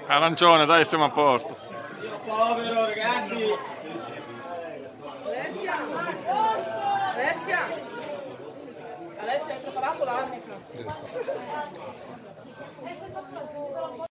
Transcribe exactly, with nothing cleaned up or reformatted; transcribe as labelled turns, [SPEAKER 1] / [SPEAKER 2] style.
[SPEAKER 1] Arancione, dai, siamo a posto.
[SPEAKER 2] Dio povero, ragazzi!
[SPEAKER 3] Alessia! Alessia! Alessia, hai preparato l'arnica?